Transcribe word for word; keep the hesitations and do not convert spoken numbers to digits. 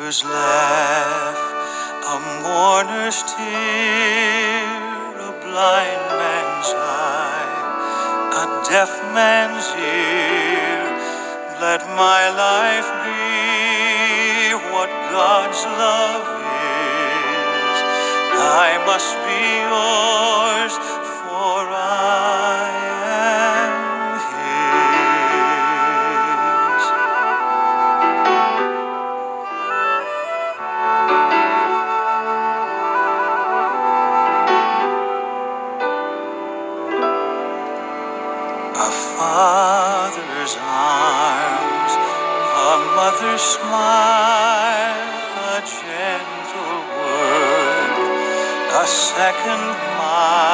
mother's laugh, a mourner's tear, a blind man's eye, a deaf man's ear. Let my life be what God's love is. I must be yours, for I am His. A father's arms, a mother's smile, a gentle word, a second mile.